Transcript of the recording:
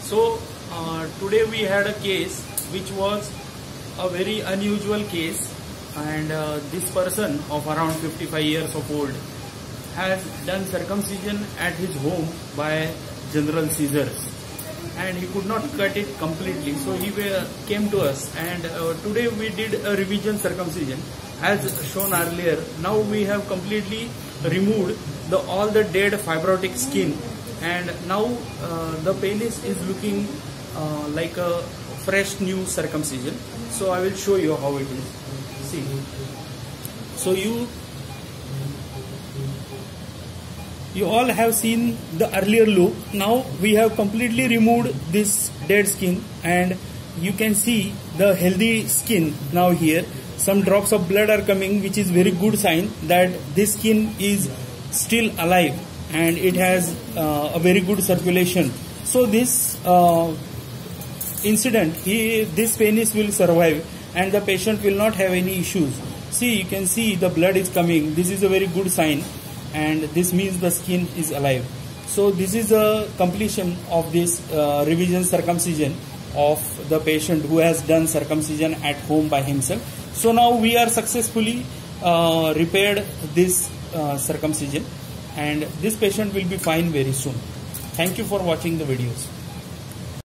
So today we had a case which was a very unusual case, and this person of around 55 years of old has done circumcision at his home by general scissors, and he could not cut it completely, so he came to us, and today we did a revision circumcision as shown earlier. Now we have completely removed all the dead fibrotic skin, and now the penis is looking like a fresh new circumcision. So I will show you how it is. See, so you all have seen the earlier look. Now we have completely removed this dead skin, and you can see the healthy skin now here. Some drops of blood are coming, which is very good sign that this skin is still alive and it has a very good circulation. So this incident, this penis will survive and the patient will not have any issues. See, you can see the blood is coming. This is a very good sign, and this means the skin is alive. So this is a completion of this revision circumcision of the patient who has done circumcision at home by himself. So now we are successfully repaired this circumcision, and this patient will be fine very soon. Thank you for watching the videos.